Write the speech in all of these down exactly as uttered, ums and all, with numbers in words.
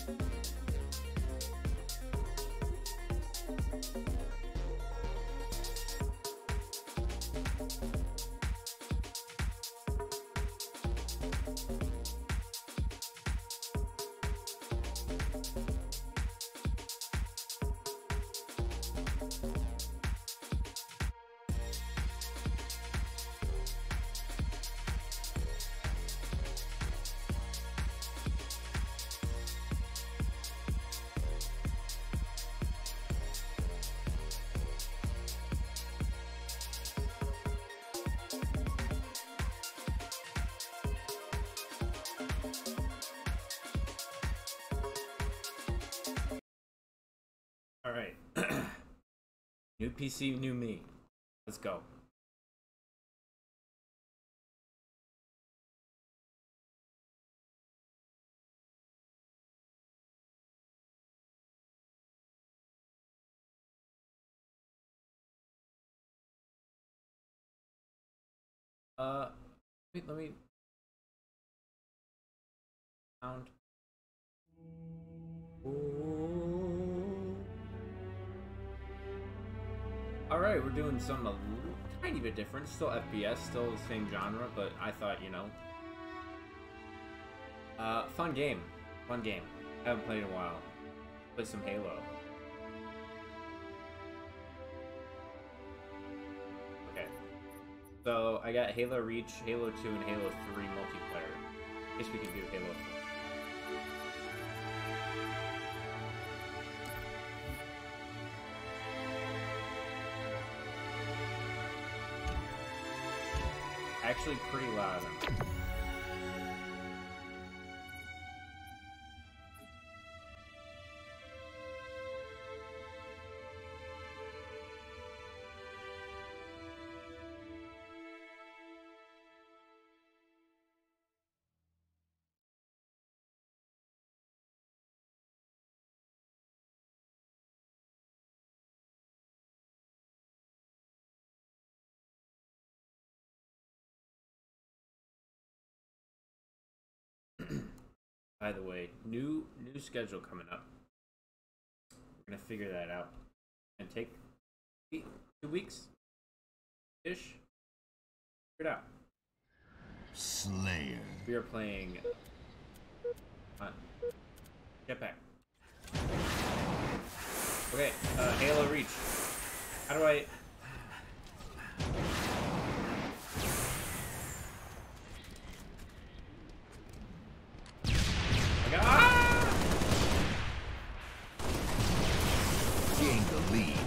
All right. New P C, new me. Let's go. Uh, wait, let me sound. Alright, we're doing something a little, tiny bit different. Still F P S, still the same genre, but I thought, you know. Uh, fun game. Fun game. Haven't played in a while. Play some Halo. Okay. So, I got Halo Reach, Halo two, and Halo three multiplayer. I guess we can do Halo four. Actually pretty loud. By the way, new new schedule coming up. We're gonna figure that out and take two weeks ish. Figure it out. Slayer. We are playing. Come on. Get back. Okay, uh, Halo Reach. How do I? Gain the lead.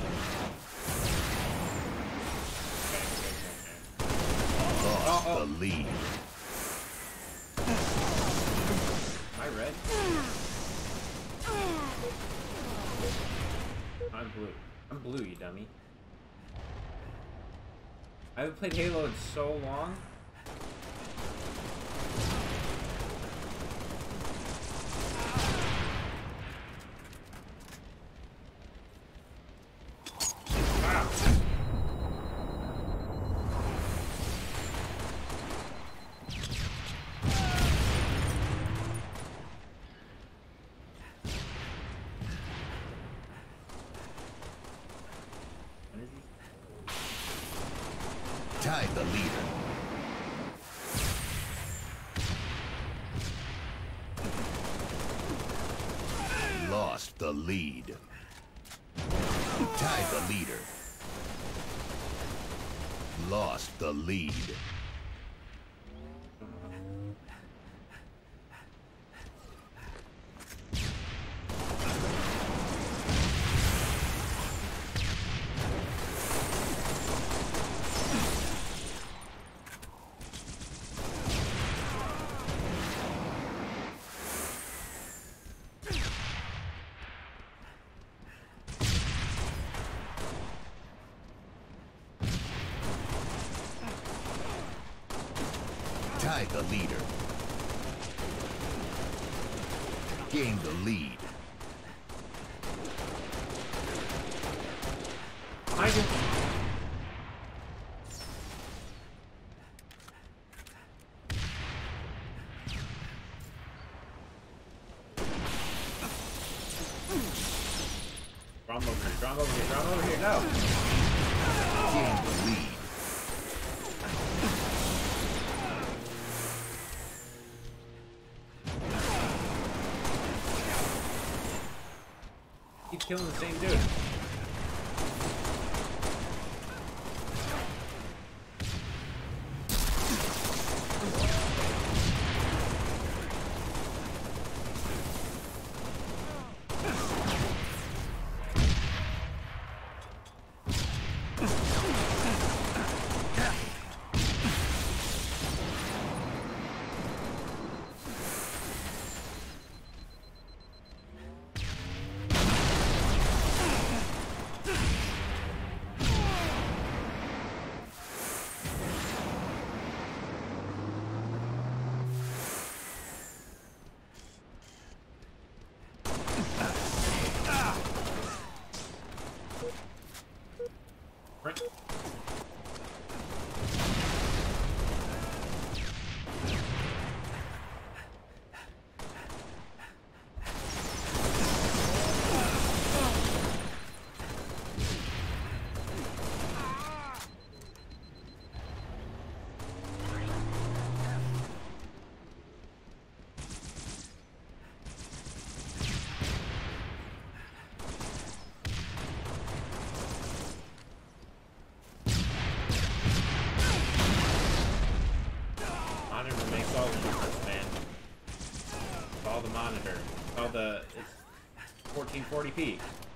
Lost oh, oh. the lead. Am I red? I'm blue. I'm blue, you dummy. I haven't played Halo in so long. Tied the leader. Lost the lead. Tied the leader. Lost the lead. Tied the leader. Gained the lead. I do. Draw him over here. Draw him over here. Draw him over here. No. Gain the lead. Keep killing the same dude. Right. Monitor makes all the difference, man. It's all the monitor. It's all the it's fourteen forty p.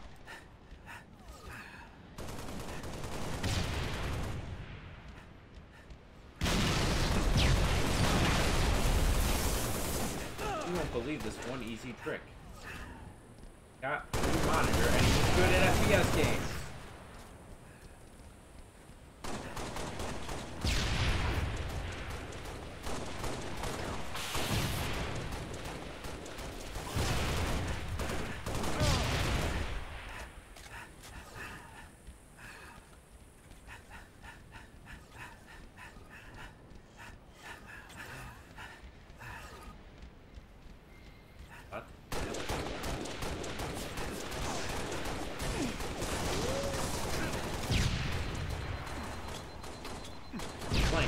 You won't believe this one easy trick. Got a new monitor and he's good at F P S games. What? Flank.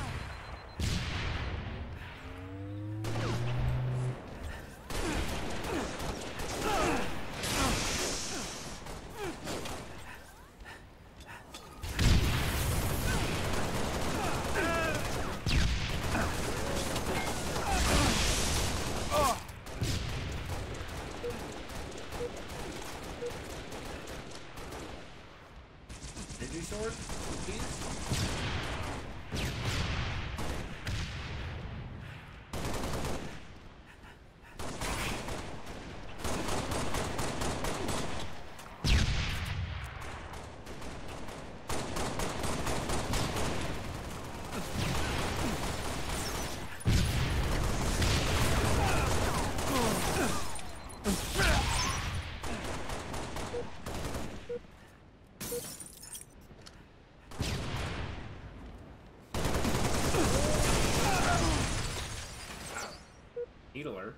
Energy sword, please. Needler.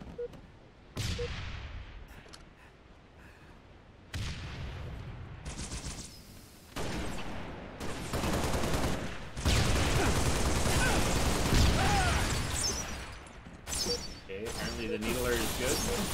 Okay, apparently the Needler is good.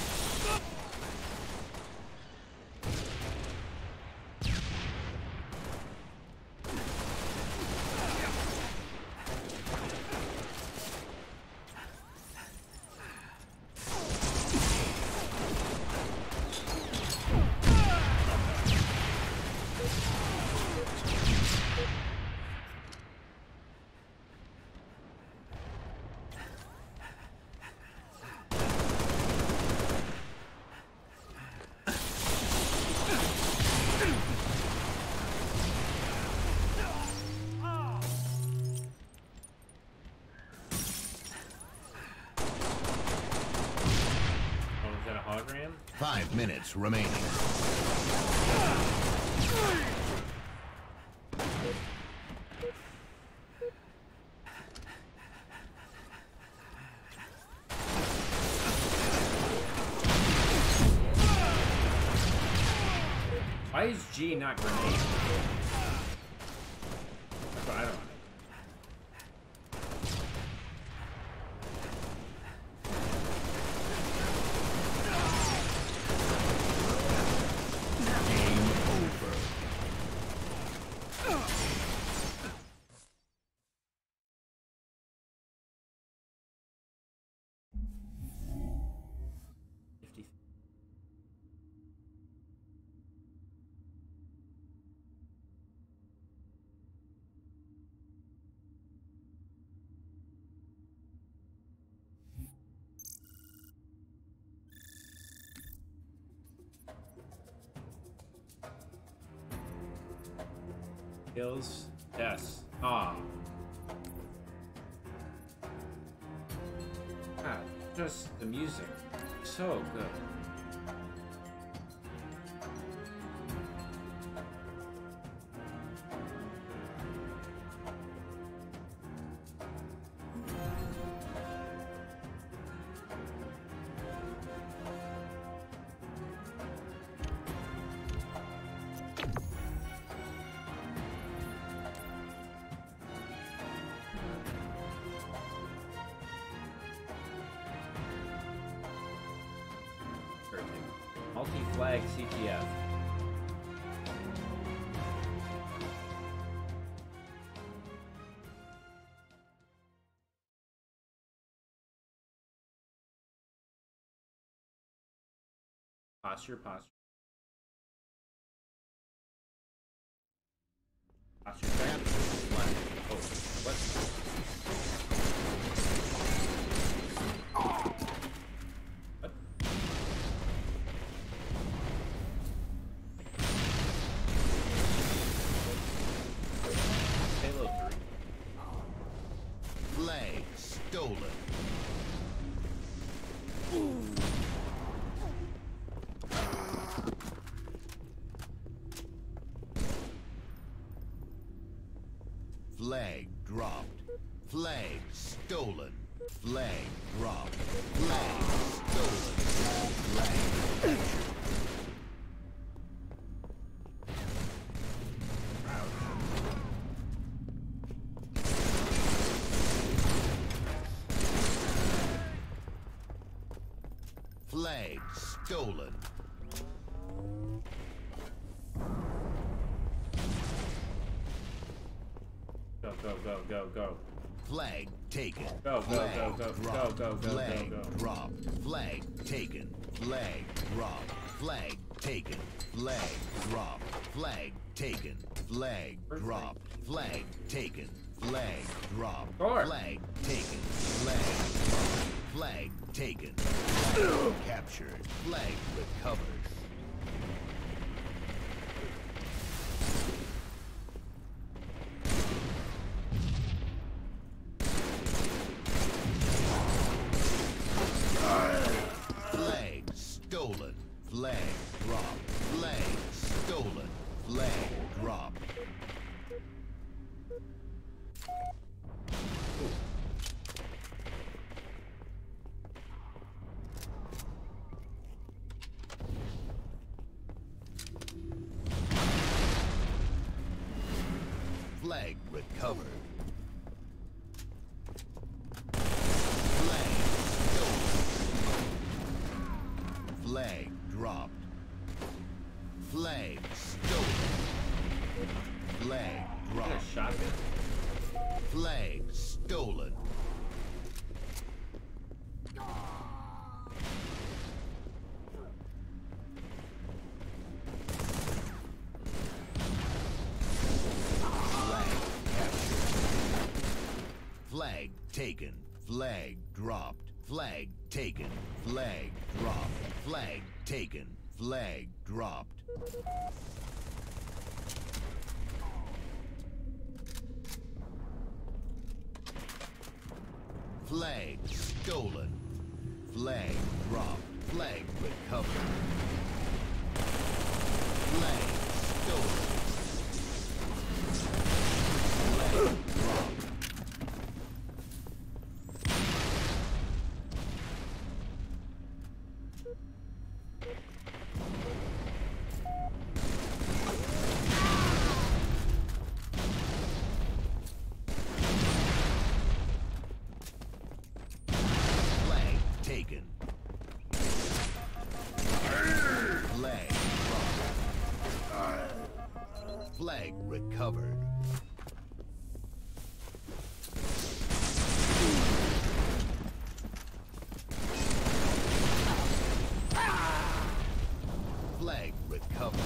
Hologram? Five minutes remaining. is G not grenade? That's what I don't know. Kills, deaths. Ah. God, just the music. So good. Multi-flag C T F. Posture, posture. Posture check. Oh, what? What? Halo three. Flag stolen. Ooh. Flag dropped. Flag stolen. Flag dropped. Flag stolen. Flag captured. Flag stolen. Go, go, go, go, go. Flag taken. Go, go, Flag go, go, dropped. go, go, go, Flag go, go. dropped. Flag taken. Flag dropped. Flag taken. Flag dropped. Flag taken. Flag dropped. Flag taken. Flag dropped. Sure. Flag taken. Flag dropped. Flag taken. Flag captured. Flag recovered. Flag stolen. Flag dropped. Flag stolen. Flag dropped. Flag recovered. Flag stolen. Flag dropped. Flag stolen. Flag Get a dropped. shotgun. Flag stolen. Flag captured. Flag taken. Flag dropped. Flag taken. Flag dropped. Flag taken. Flag dropped. Flag stolen. Flag dropped. Flag recovered. Flag stolen. Flag dropped. taken. Flag dropped. Flag recovered. Flag recovered.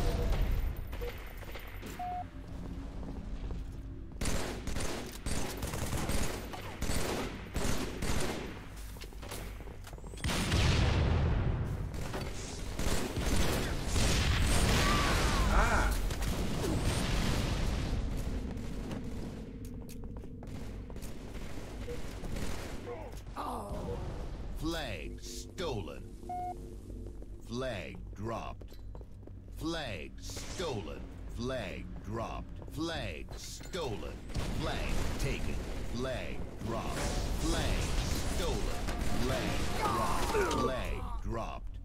Flag stolen. Flag dropped. Flag stolen. Flag dropped. Flag stolen. Flag taken. Flag dropped. Flag stolen. Flag dropped. Flag dropped.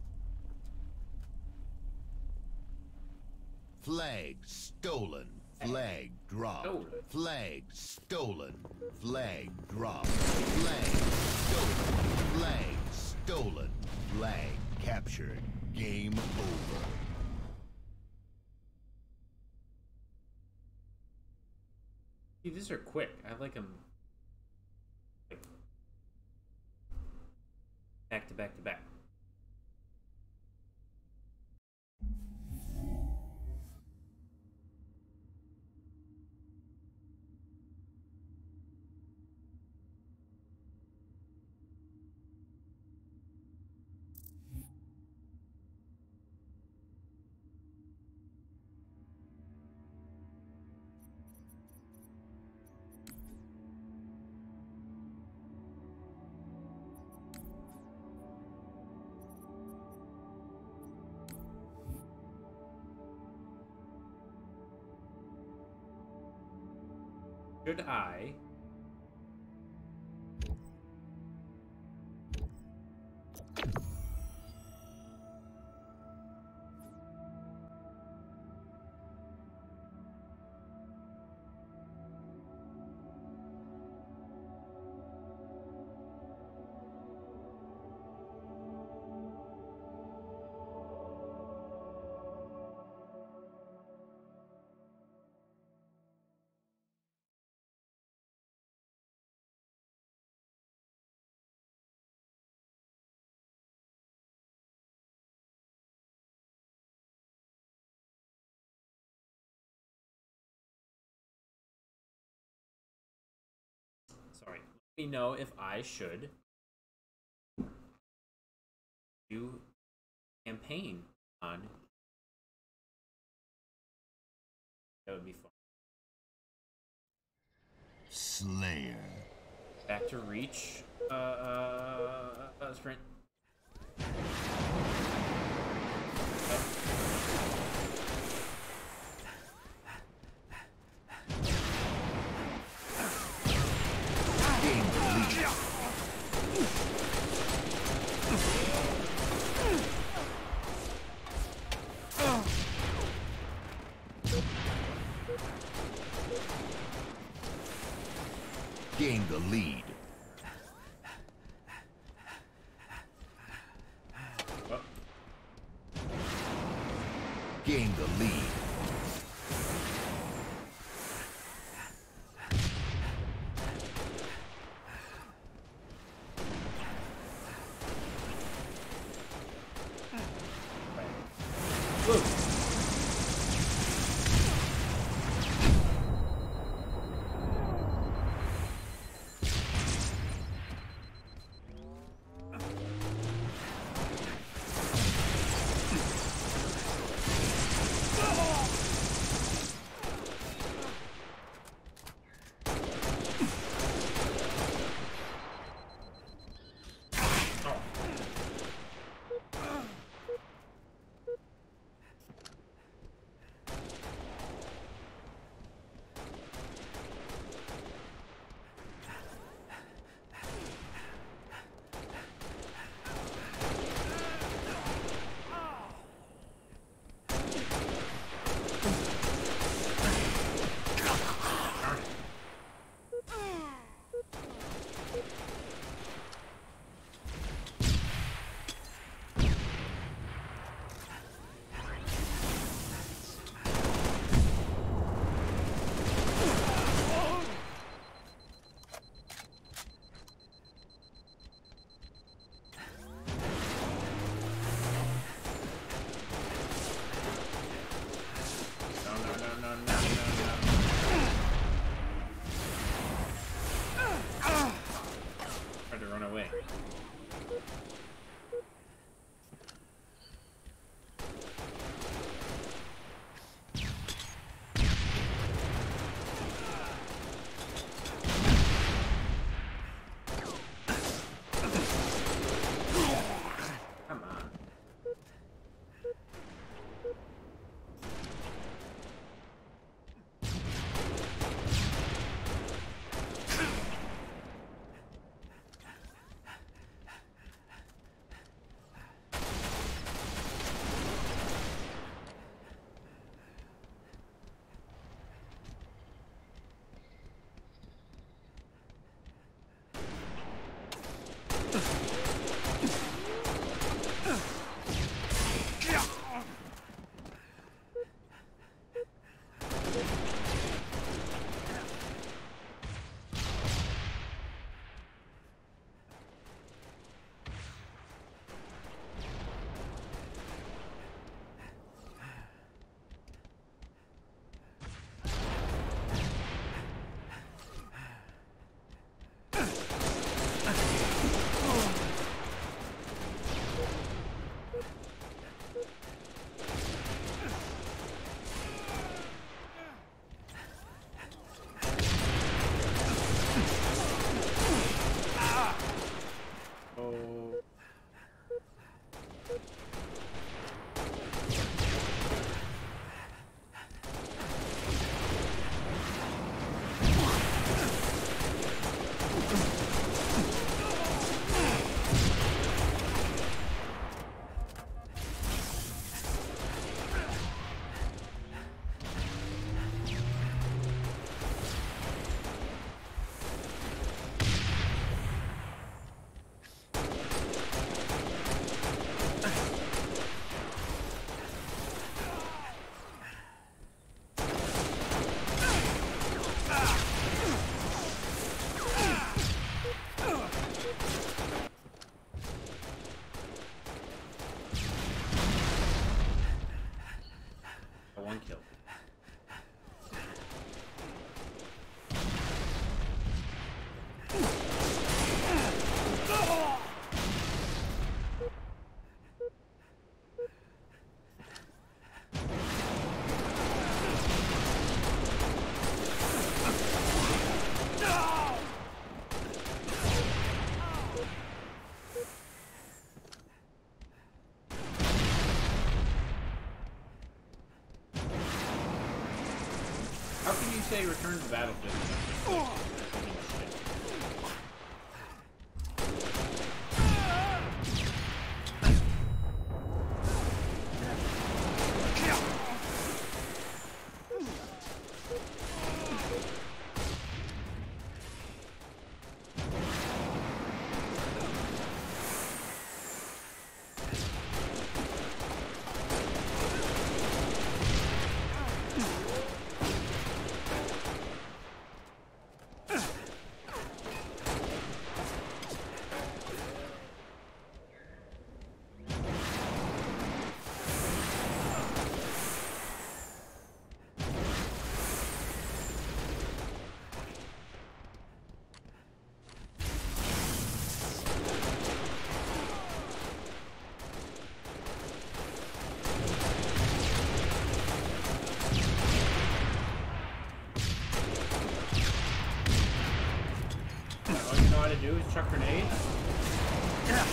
Flag stolen. Flag dropped. Flag stolen. Flag dropped. Flag stolen. Flag stolen. Flag captured. Game over. See, these are quick. I like them like, back to back to back. Should I Sorry. Let me know if I should do campaign on. That would be fun. Slayer. Back to reach. Uh, uh, uh sprint. Gain the lead. Oh. Gain the lead. Say return to the battlefield. Do is chuck grenades. Yeah.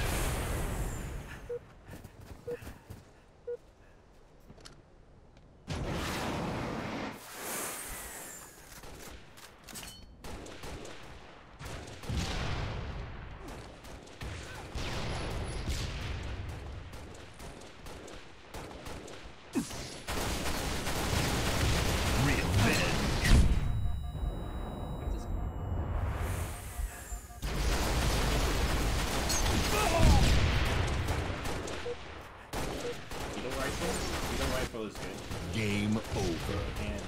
Game over. And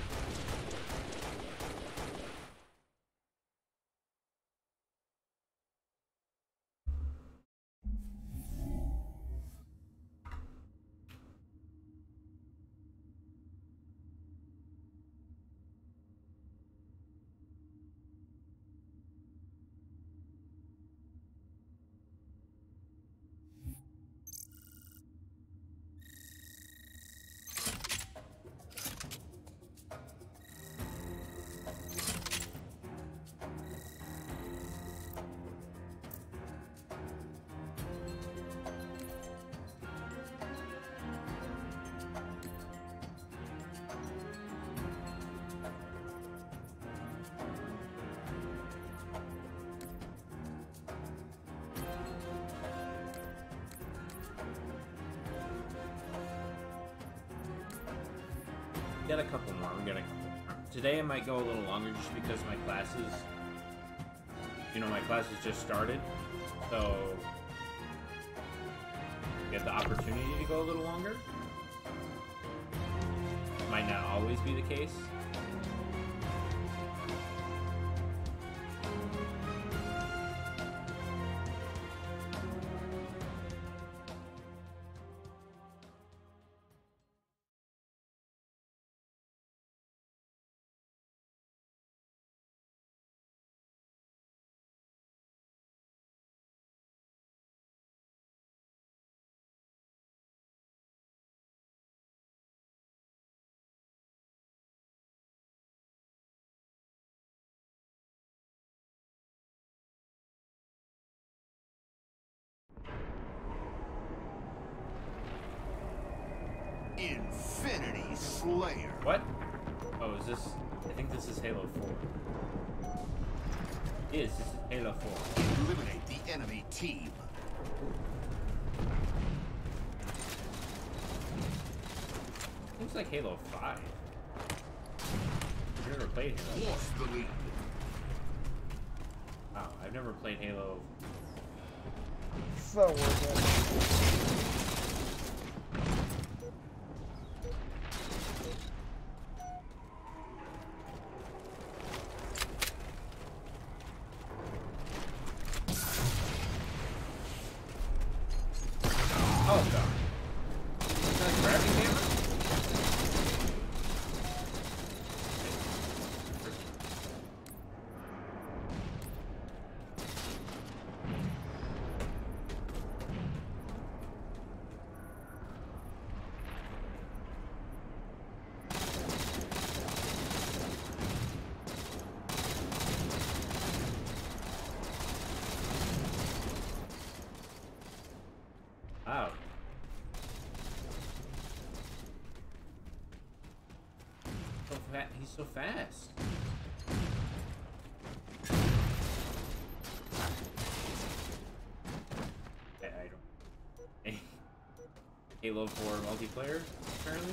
got a couple more. We got a couple more. Today I might go a little longer just because my classes, you know, my classes just started, so we have the opportunity to go a little longer. Might not always be the case. Infinity Slayer. What? Oh, is this? I think this is Halo four. Yes, this is Halo four. Eliminate the enemy team. Seems like Halo five. I've never played Halo. Lost the lead. Wow, I've never played Halo. So worth it. Oh god. Is that a grabbing camera? Wow. So fat. He's so fast. I, I don't. Halo four multiplayer, apparently.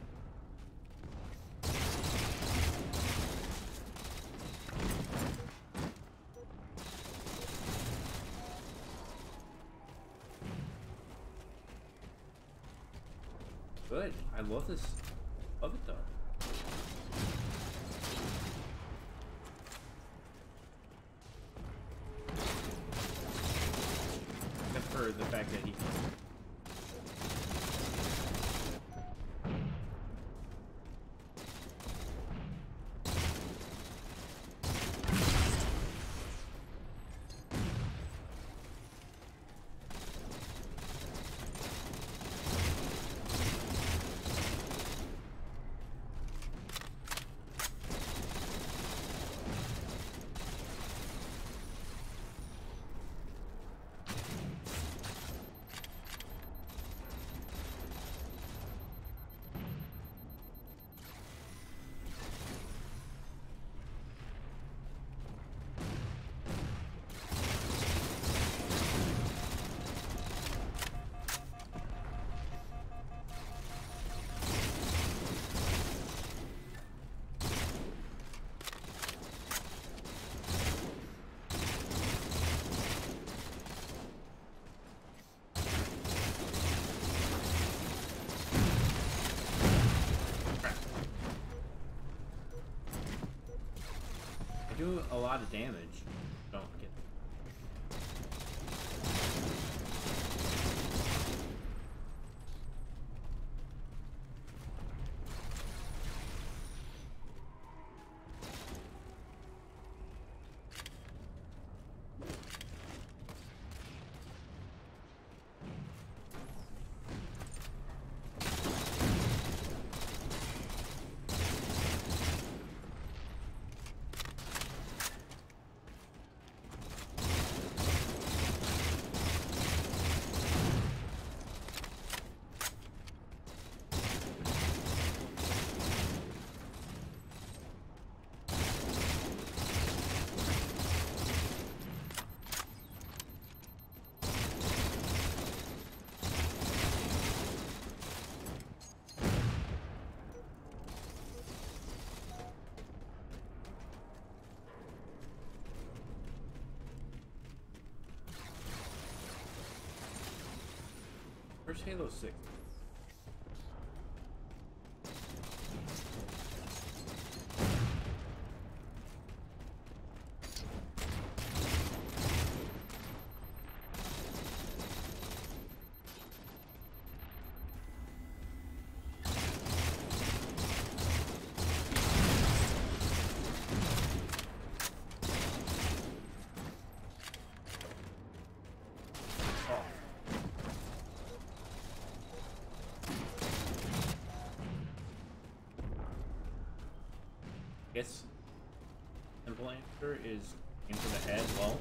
Good. I love this. Love it though. Except for the fact that he. I do a lot of damage. Don't get. Where's Halo six? Guess simple answer is into the head. Well,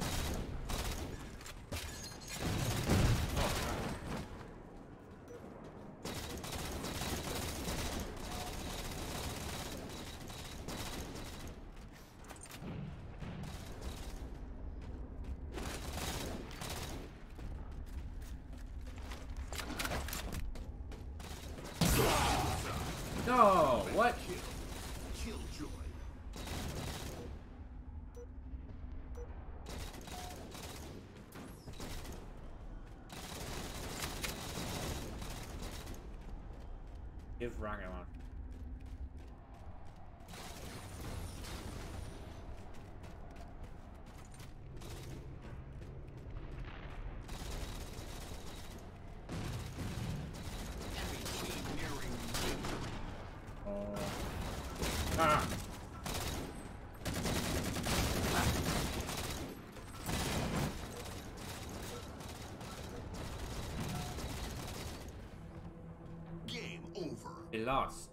no, what? Killjoy. Give rocket launcher. Enemy team nearing victory. Oh. Ah. Game over. They lost.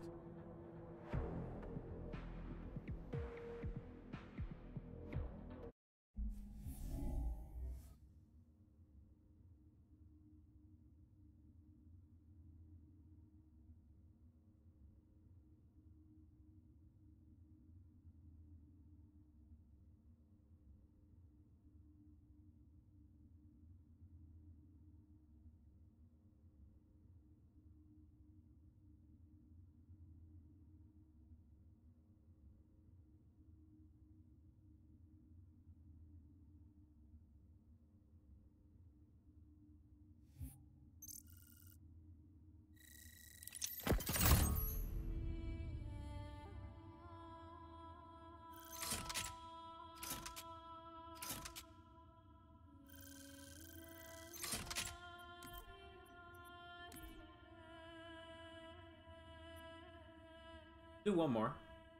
Do one more.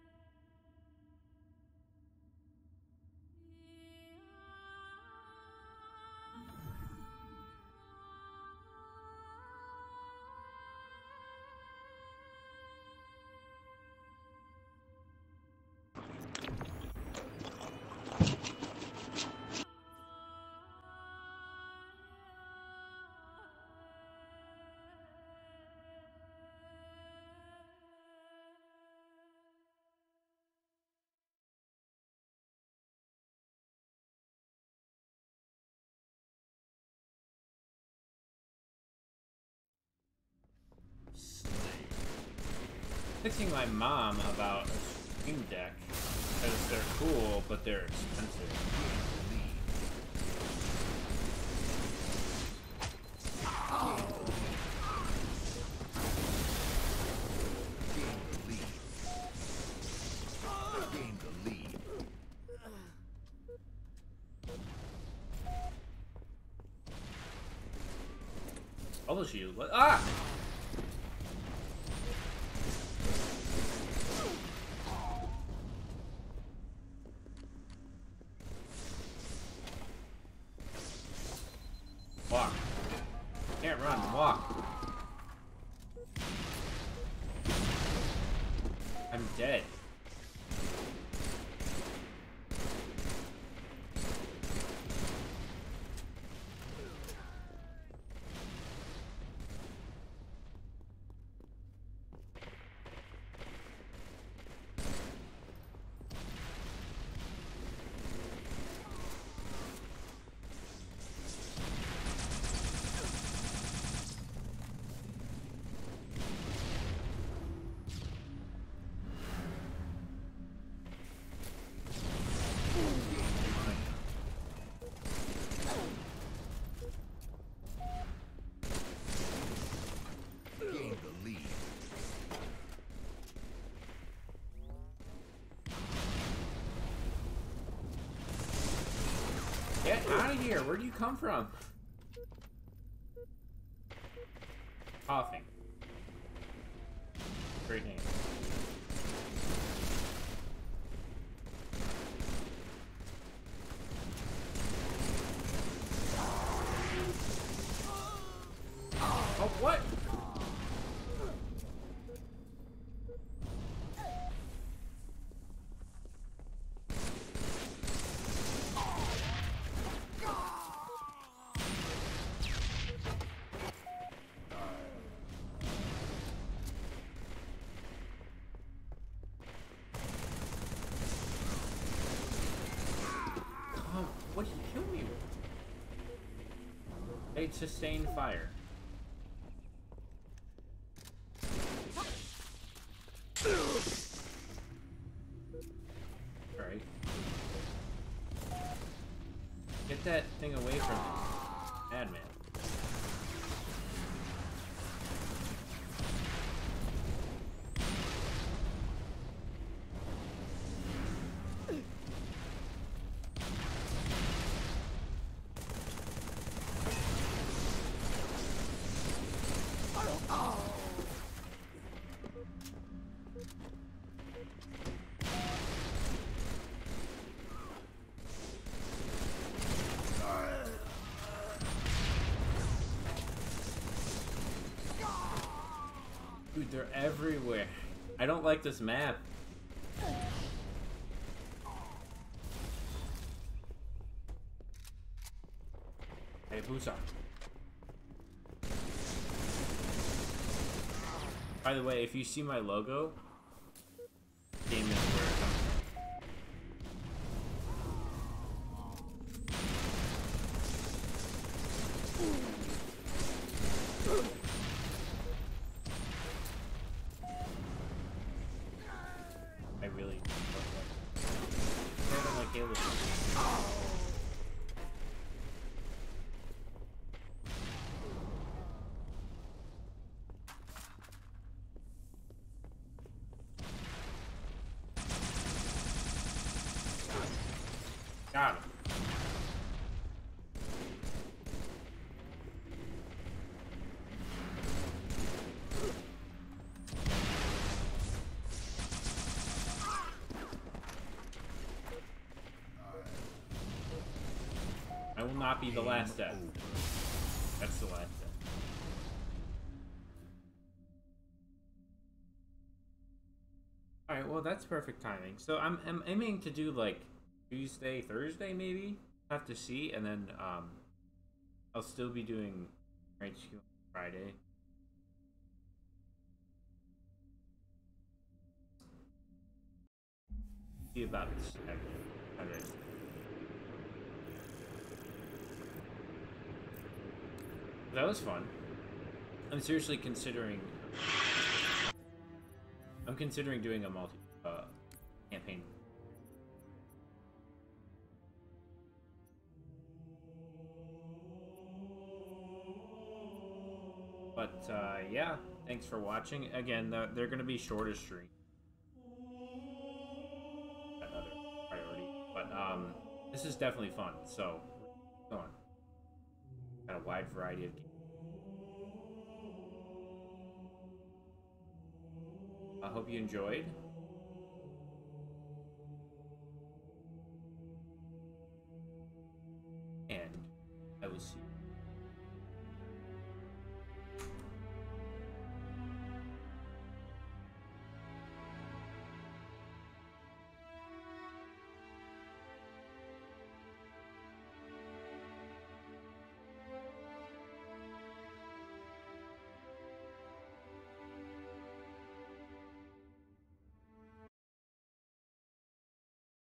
Fixing my mom about a Steam Deck because they're cool, but they're expensive. Gain the lead. Bubble shield. What? Ah! Walk. Can't run. Walk. I'm dead. Get out of here! Where do you come from? Coughing. Great name. Oh, what? Oh, what did he kill me with? They sustained fire. Alright. Get that thing away from him, madman. Dude, they're everywhere. I don't like this map. Hey, Busa. By the way, if you see my logo, game is where it comes from. I really don't like, like Halo. Got him. I will not be the last death. That's the last death. Alright, well that's perfect timing. So I'm, I'm aiming to do like Tuesday, Thursday maybe? Have to see, and then um, I'll still be doing H Q on Friday. See about this. Alright. That was fun. I'm seriously considering. I'm considering doing a multi uh, campaign. But uh, yeah, thanks for watching. Again, they're, they're going to be shorter streams. Another priority. But um, this is definitely fun. So, go on. Got a wide variety of games. I hope you enjoyed.